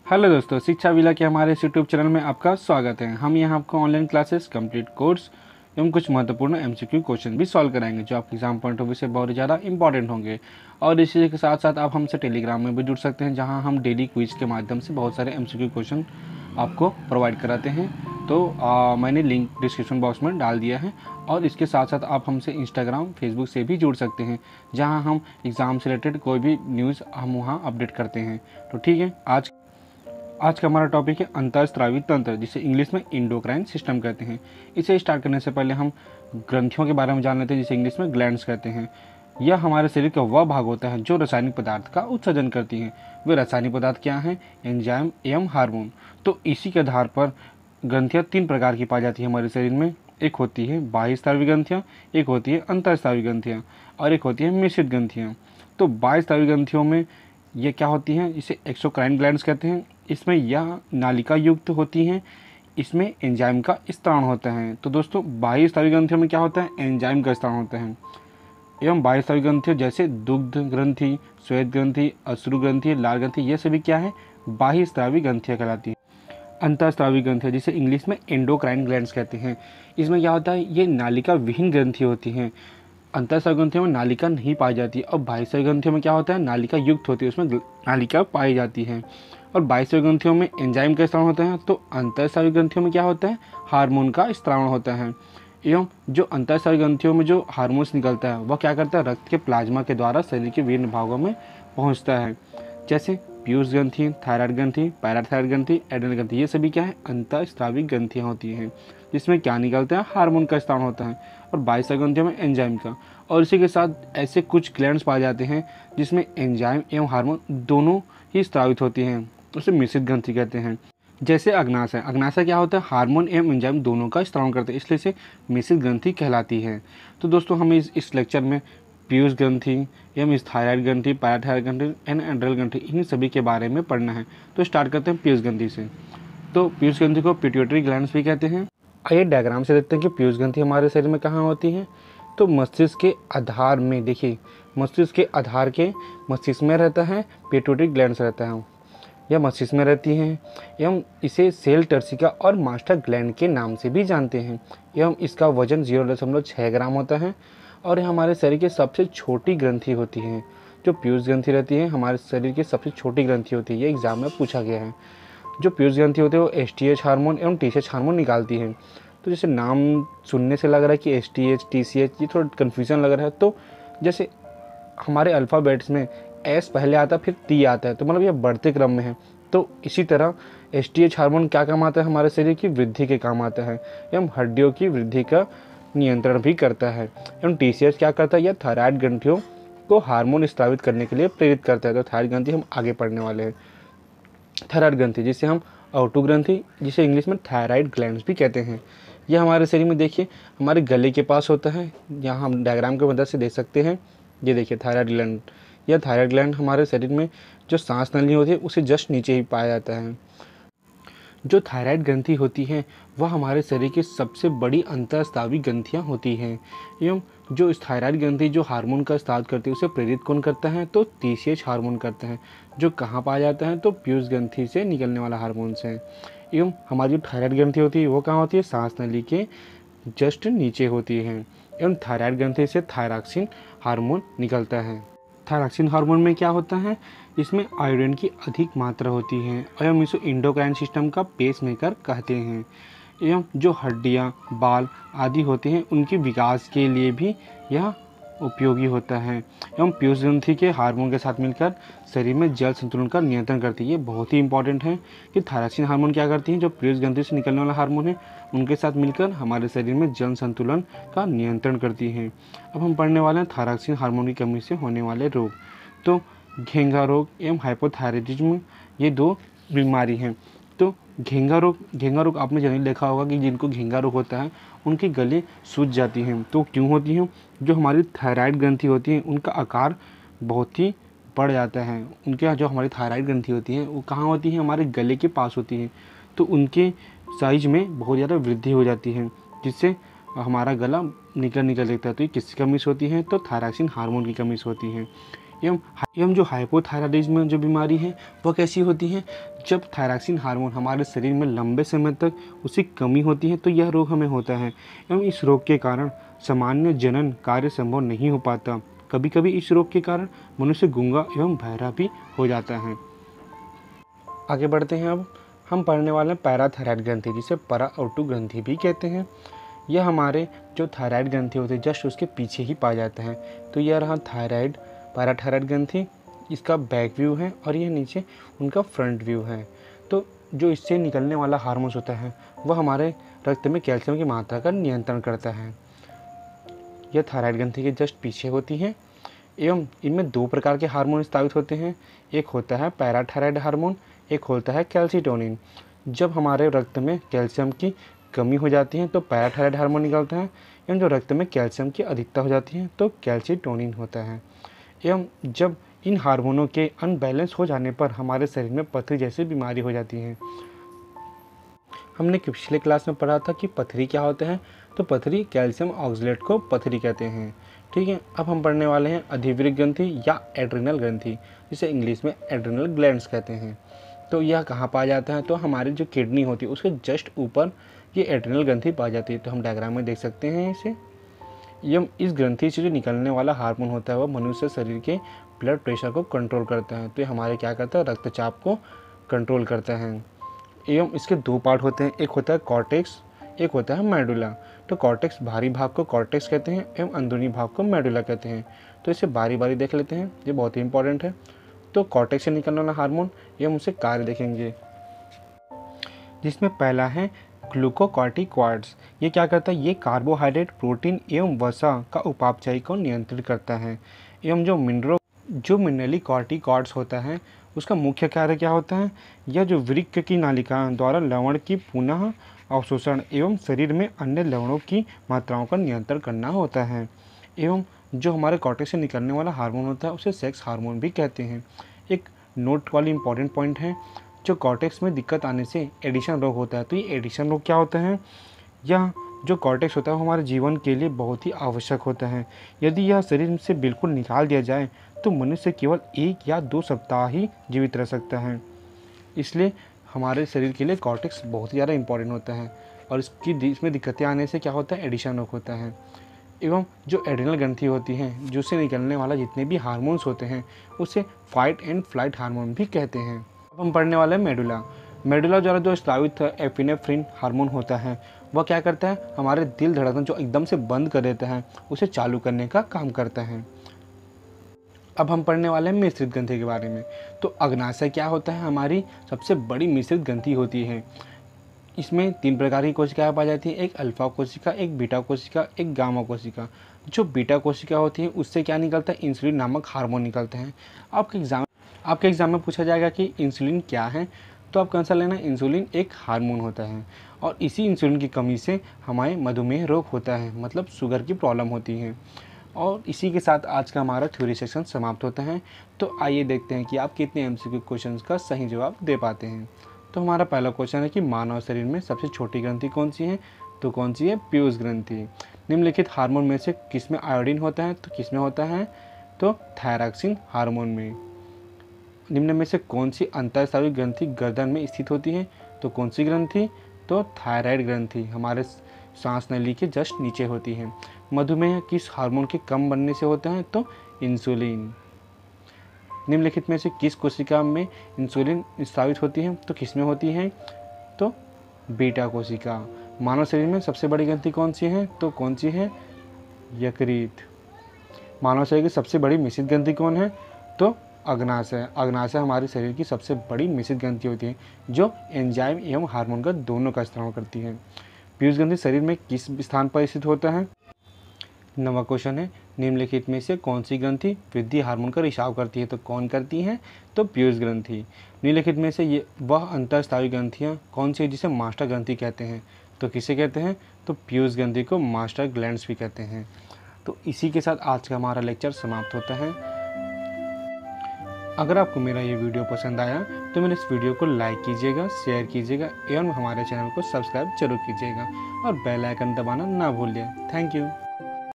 Hello दोस्तों, शिक्षा villa के हमारे इस यूट्यूब चैनल में आपका स्वागत है। हम यहाँ आपको ऑनलाइन क्लासेस, कंप्लीट कोर्स एवं कुछ महत्वपूर्ण एमसीक्यू क्वेश्चन भी सॉल्व कराएंगे जो आपके एग्जाम पॉइंट ऑफ व्यू से बहुत ज़्यादा इंपॉर्टेंट होंगे। और इसी के साथ साथ आप हमसे टेलीग्राम में भी जुड़ सकते हैं, जहाँ हम डेली क्विज के माध्यम से बहुत सारे एमसीक्यू क्वेश्चन आपको प्रोवाइड कराते हैं। तो मैंने लिंक डिस्क्रिप्शन बॉक्स में डाल दिया है। और इसके साथ साथ आप हमसे इंस्टाग्राम, फेसबुक से भी जुड़ सकते हैं, जहाँ हम एग्ज़ाम से रिलेटेड कोई भी न्यूज़ हम वहाँ अपडेट करते हैं। तो ठीक है, आज का हमारा टॉपिक है अंतःस्रावी तंत्र, जिसे इंग्लिश में इंडोक्राइन सिस्टम कहते हैं। इसे स्टार्ट करने से पहले हम ग्रंथियों के बारे में जान लेते हैं, जिसे इंग्लिश में ग्लैंड्स कहते हैं। यह हमारे शरीर का वह भाग होता है जो रासायनिक पदार्थ का उत्सर्जन करती हैं। वे रासायनिक पदार्थ क्या हैं? एंजाइम एवं हार्मोन। तो इसी के आधार पर ग्रंथियाँ 3 प्रकार की पाई जाती है हमारे शरीर में। एक होती है बाह्यस्रावी ग्रंथियाँ, एक होती है अंतःस्रावी ग्रंथियाँ और एक होती है मिश्रित ग्रंथियाँ। तो बाह्यस्रावी ग्रंथियों में ये क्या होती हैं? इसे एक्सोक्राइन ग्लैंड्स कहते हैं। इसमें यह नालिका युक्त होती हैं। इसमें एंजाइम का स्त्राव होता है। तो दोस्तों, बाह्यस्रावी ग्रंथियों में क्या होता है? एंजाइम का स्त्राव होता है। एवं बाह्यस्रावी ग्रंथियाँ जैसे दुग्ध ग्रंथि, श्वेत ग्रंथि, अश्रु ग्रंथि, लाल ग्रंथि, ये सभी क्या है? बाह्यस्रावी ग्रंथियाँ कहलाती हैं। अंतःस्रावी ग्रंथियाँ जिसे इंग्लिश में एंडोक्राइन ग्लैंड्स कहते हैं, इसमें क्या होता है? ये नालिका विहीन ग्रंथि होती हैं। अंतःस्रावी ग्रंथियों में नालिका नहीं पाई जाती और बाह्यस्रावी ग्रंथियों में क्या होता है? नालिका युक्त होती है, उसमें नालिका पाई जाती है। और बाह्यस्रावी ग्रंथियों में एंजाइम का स्त्राव होता है, तो अंतःस्रावी ग्रंथियों में क्या होता है? हार्मोन का स्त्राव होता है। एवं जो अंतःस्रावी ग्रंथियों में जो हार्मोन्स निकलता है वह क्या करता है? रक्त के प्लाज्मा के द्वारा शरीर के विभिन्न भागों में पहुँचता है। जैसे पीयूष ग्रंथि, थायराइड ग्रंथि, पैराथायराइड ग्रंथि, एड्रेनल ग्रंथि, ये सभी क्या है? अंतःस्रावी ग्रंथियाँ होती हैं, जिसमें क्या निकलता है? हार्मोन का स्त्राव होता है। और बाह्यस्रावी ग्रंथियों में एंजाइम का। और इसी के साथ ऐसे कुछ ग्लैंड्स पाए जाते हैं जिसमें एंजाइम एवं हार्मोन दोनों ही स्रावित होती हैं, उसे मिश्रित ग्रंथि कहते हैं। जैसे अग्नाशय, अग्नाशय क्या होता है? हार्मोन एवं एंजाइम दोनों का स्त्राव करते हैं, इसलिए इसे मिश्रित ग्रंथि कहलाती है। तो दोस्तों, हमें इस लेक्चर में पीयूष ग्रंथि एवं इस थायराइड ग्रंथि, पैराथायराइड ग्रंथि एंड एड्रेनल ग्रंथि, इन सभी के बारे में पढ़ना है। तो स्टार्ट करते हैं पीयूष ग्रंथि से। तो पीयूष ग्रंथि को पिट्यूटरी ग्लैंड्स भी कहते हैं। आइए डायग्राम से देखते हैं कि पीयूष ग्रंथि हमारे शरीर में कहाँ होती है। तो मस्तिष्क के आधार में देखिए, मस्तिष्क के आधार के मस्तिष्क में रहता है, पिट्यूटरी ग्लैंड्स रहता है। यह मस्तिष्क में रहती हैं एवं इसे सेल टर्सिका और मास्टर ग्लैंड के नाम से भी जानते हैं। एवं इसका वजन 0.6 ग्राम होता है। और यह हमारे शरीर की सबसे छोटी ग्रंथि होती है। जो पीयूष ग्रंथि रहती है हमारे शरीर की सबसे छोटी ग्रंथि होती है, ये एग्जाम में पूछा गया है। जो पीयूष ग्रंथि होती है वो एसटीएच हार्मोन एवं टीएसएच हार्मोन निकालती है। तो जैसे नाम सुनने से लग रहा है कि एसटीएच, टीसीएच, ये थोड़ा कन्फ्यूजन लग रहा है। तो जैसे हमारे अल्फ़ाबेट्स में एस पहले आता है फिर टी आता है, तो मतलब ये बढ़ते क्रम में है। तो इसी तरह एसटीएच हार्मोन क्या काम आता है? हमारे शरीर की वृद्धि के काम आता है एवं हड्डियों की वृद्धि का नियंत्रण भी करता है। एवं टीसीएच क्या करता है? यह थायराइड ग्रंथियों को हार्मोन स्रावित करने के लिए प्रेरित करता है। तो थायराइड ग्रंथि हम आगे पढ़ने वाले हैं। थायराइड ग्रंथि जिसे हम ओटू ग्रंथि, जिसे इंग्लिश में थायराइड ग्लैंड्स भी कहते हैं, यह हमारे शरीर में देखिए हमारे गले के पास होता है। यहाँ हम डायग्राम की मदद से देख सकते हैं। ये देखिए थायराइड ग्लैंड। यह थायराइड ग्लैंड हमारे शरीर में जो सांस नली होती है उसे जस्ट नीचे ही पाया जाता है। जो थायराइड ग्रंथि होती है वह हमारे शरीर की सबसे बड़ी अंतःस्रावी ग्रंथियाँ होती हैं। एवं जो इस थायराइड ग्रंथि जो हार्मोन का स्राव करती है उसे प्रेरित कौन करता है? तो टीसीएच हार्मोन करता है, जो कहाँ पाया जाता है? तो पीयूष ग्रंथि से निकलने वाला हार्मोन से। एवं हमारी जो थायराइड ग्रंथि होती है वो कहाँ होती है? सांस नली के जस्ट नीचे होती है। एवं थायराइड ग्रंथि से थायरॉक्सिन हार्मोन निकलता है। थायरॉक्सिन हार्मोन में क्या होता है? इसमें आयोडीन की अधिक मात्रा होती है एवं इसे इंडोक्राइन सिस्टम का पेसमेकर कहते हैं। एवं जो हड्डियाँ, बाल आदि होते हैं उनके विकास के लिए भी यह उपयोगी होता है। एवं पीयूष ग्रंथि के हार्मोन के साथ मिलकर शरीर में जल संतुलन का नियंत्रण करती है। ये बहुत ही इंपॉर्टेंट है कि थायरॉक्सिन हार्मोन क्या करती है? जो पीयूष ग्रंथि से निकलने वाला हार्मोन है उनके साथ मिलकर हमारे शरीर में जल संतुलन का नियंत्रण करती हैं। अब हम पढ़ने वाले हैं थायरॉक्सिन हार्मोन की कमी से होने वाले रोग। तो घेंघा रोग एवं हाइपोथायराइडिज्म, ये 2 बीमारी हैं। तो घेंघा रोग आपने जनरली देखा होगा कि जिनको घेंघा रोग होता है उनकी गले सूज जाती हैं। तो क्यों होती हैं? जो हमारी थायराइड ग्रंथि होती है उनका आकार बहुत ही बढ़ जाता है। उनके यहाँ जो हमारी थायराइड ग्रंथि होती है वो कहाँ होती है? हमारे गले के पास होती है। तो उनके साइज में बहुत ज़्यादा वृद्धि हो जाती है, जिससे हमारा गला निकल देखता है। तो ये किसकी कमी से होती है? तो थायरॉक्सिन हार्मोन की कमी से होती है। एवं जो हाइपोथायराइडिज्म जो बीमारी है वह कैसी होती है, जब थायरॉक्सिन हार्मोन हमारे शरीर में लंबे समय तक उसकी कमी होती है तो यह रोग हमें होता है। एवं इस रोग के कारण सामान्य जनन कार्य संभव नहीं हो पाता। कभी कभी इस रोग के कारण मनुष्य गूंगा एवं बहरा भी हो जाता है। आगे बढ़ते हैं। अब हम पढ़ने वाले हैं पैराथायराइड ग्रंथि, जिसे पराओटो ग्रंथि भी कहते हैं। यह हमारे जो थायराइड ग्रंथि होते हैं जस्ट उसके पीछे ही पाया जाता है। तो यह रहा थायराइड, पैराथायराइड ग्रंथि, इसका बैक व्यू है और यह नीचे उनका फ्रंट व्यू है। तो जो इससे निकलने वाला हार्मोन्स होता है वह हमारे रक्त में कैल्शियम की मात्रा का नियंत्रण करता है। यह थायराइड ग्रंथि के जस्ट पीछे होती है एवं इनमें दो प्रकार के हार्मोन स्रावित होते हैं। एक होता है पैराथायराइड हार्मोन, एक होता है कैल्सीटोनिन। जब हमारे रक्त में कैल्शियम की कमी हो जाती है तो पैराथायराइड हार्मोन निकलता है, एवं जो रक्त में कैल्शियम की अधिकता हो जाती है तो कैल्सीटोनिन होता है। एवं जब इन हार्मोनों के अनबैलेंस हो जाने पर हमारे शरीर में पथरी जैसी बीमारी हो जाती है। हमने पिछले क्लास में पढ़ा था कि पथरी क्या होता है, तो पथरी कैल्शियम ऑक्सलेट को पथरी कहते हैं। ठीक है, अब हम पढ़ने वाले हैं अधिवृक्क ग्रंथि या एड्रिनल ग्रंथि, जिसे इंग्लिश में एड्रिनल ग्लैंड्स कहते हैं। तो यह कहाँ पाया जाता है, तो हमारी जो किडनी होती है उसके जस्ट ऊपर ये एड्रिनल ग्रंथि पाई जाती है। तो हम डायग्राम में देख सकते हैं इसे। यह इस ग्रंथि से जो निकलने वाला हार्मोन होता है वह मनुष्य शरीर के ब्लड प्रेशर को कंट्रोल करता है। तो ये हमारे क्या करता है, रक्तचाप को कंट्रोल करता है। एवं इसके दो पार्ट होते हैं, एक होता है कॉर्टेक्स, एक होता है मेडुला। तो कॉर्टेक्स बाहरी भाग को कॉर्टेक्स कहते हैं एवं अंदरूनी भाग को मेडुला कहते हैं। तो इसे बारी बारी देख लेते हैं, ये बहुत ही इंपॉर्टेंट है। तो कॉर्टेक्स से निकलने वाला हार्मोन एवं उसे कार्य देखेंगे, जिसमें पहला है ग्लूकोकॉर्टिकॉइड्स। ये क्या करता है, ये कार्बोहाइड्रेट, प्रोटीन एवं वसा का उपापचय को नियंत्रित करता है। एवं जो मिनरली कॉर्टिकॉइड्स होता है उसका मुख्य कार्य क्या होता है, यह जो वृक्क की नालिका द्वारा लवण की पुनः अवशोषण एवं शरीर में अन्य लवणों की मात्राओं का नियंत्रण करना होता है। एवं जो हमारे कॉर्टेक्स से निकलने वाला हार्मोन होता है उसे सेक्स हार्मोन भी कहते हैं। एक नोट वाली इंपॉर्टेंट पॉइंट है, जो कॉर्टेक्स में दिक्कत आने से एडिशन रोग होता है। तो ये एडिशन रोग क्या होता है, यह जो कॉर्टेक्स होता है वो हमारे जीवन के लिए बहुत ही आवश्यक होता है। यदि यह शरीर से बिल्कुल निकाल दिया जाए तो मनुष्य केवल 1 या 2 सप्ताह ही जीवित रह सकता है। इसलिए हमारे शरीर के लिए कॉर्टेक्स बहुत ही ज़्यादा इंपॉर्टेंट होता है। और इसमें दिक्कतें आने से क्या होता है, एडिशन रोग होता है। एवं जो एड्रिनल ग्रंथि होती है, जिससे निकलने वाला जितने भी हार्मोन्स होते हैं उसे फाइट एंड फ्लाइट हार्मोन भी कहते हैं। अब हम पढ़ने वाले हैं मेडुला। मेडुला द्वारा जो स्रावित एपिनेफ्रिन हार्मोन होता है वह क्या करता है, हमारे दिल धड़कन जो एकदम से बंद कर देता है उसे चालू करने का काम करता है। अब हम पढ़ने वाले हैं मिश्रित ग्रंथि के बारे में। तो अग्नाशय क्या होता है, हमारी सबसे बड़ी मिश्रित ग्रंथि होती है। इसमें 3 प्रकार की कोशिकाएं पाई जाती हैं, एक अल्फा कोशिका, एक बीटा कोशिका, एक गामा कोशिका। जो बीटा कोशिका होती है उससे क्या निकलता है, इंसुलिन नामक हार्मोन निकलते हैं। आपके एग्जाम में पूछा जाएगा कि इंसुलिन क्या है, तो आपका आंसर लेना, इंसुलिन एक हार्मोन होता है और इसी इंसुलिन की कमी से हमारे मधुमेह रोग होता है, मतलब शुगर की प्रॉब्लम होती है। और इसी के साथ आज का हमारा थ्योरी सेक्शन समाप्त होता है। तो आइए देखते हैं कि आप कितने एमसीक्यू क्वेश्चंस का सही जवाब दे पाते हैं। तो हमारा पहला क्वेश्चन है कि मानव शरीर में सबसे छोटी ग्रंथि कौन सी है, तो कौन सी है, पीयूष ग्रंथि। निम्नलिखित हार्मोन में से किस में आयोडीन होता है, तो किस में होता है, तो थायरॉक्सिन हार्मोन में। निम्न में से कौन सी अंतःस्रावी ग्रंथि गर्दन में स्थित होती है, तो कौन सी ग्रंथि, तो थायराइड ग्रंथि हमारे सांस नली के जस्ट नीचे होती है। मधुमेह किस हार्मोन के कम बनने से होता है, तो इंसुलिन। निम्नलिखित में से किस कोशिका में इंसुलिन स्रावित होती है, तो किस में होती है, तो बीटा कोशिका। मानव शरीर में सबसे बड़ी ग्रंथि कौन सी है, तो कौन सी है, यकृत। मानव शरीर की सबसे बड़ी मिश्रित ग्रंथि कौन है, तो अग्नाशय। अग्नाशय हमारे शरीर की सबसे बड़ी मिश्रित ग्रंथि होती है जो एंजाइम एवं हार्मोन का दोनों का इस्तेमाल करती है। पीयूष ग्रंथि शरीर में किस स्थान पर स्थित होता है। नवा क्वेश्चन है, निम्नलिखित में से कौन सी ग्रंथि वृद्धि हार्मोन का रिसाव करती है, तो कौन करती है, तो पीयूष ग्रंथि। निम्नलिखित में से ये वह अंतःस्रावी ग्रंथियाँ कौन सी है जिसे मास्टर ग्रंथि कहते हैं, तो किसे कहते हैं, तो पीयूष ग्रंथि को मास्टर ग्लैंड्स भी कहते हैं। तो इसी के साथ आज का हमारा लेक्चर समाप्त होता है। अगर आपको मेरा ये वीडियो पसंद आया तो मेरे इस वीडियो को लाइक कीजिएगा, शेयर कीजिएगा एवं हमारे चैनल को सब्सक्राइब जरूर कीजिएगा और बेल आइकन दबाना ना भूलिए। Thank you.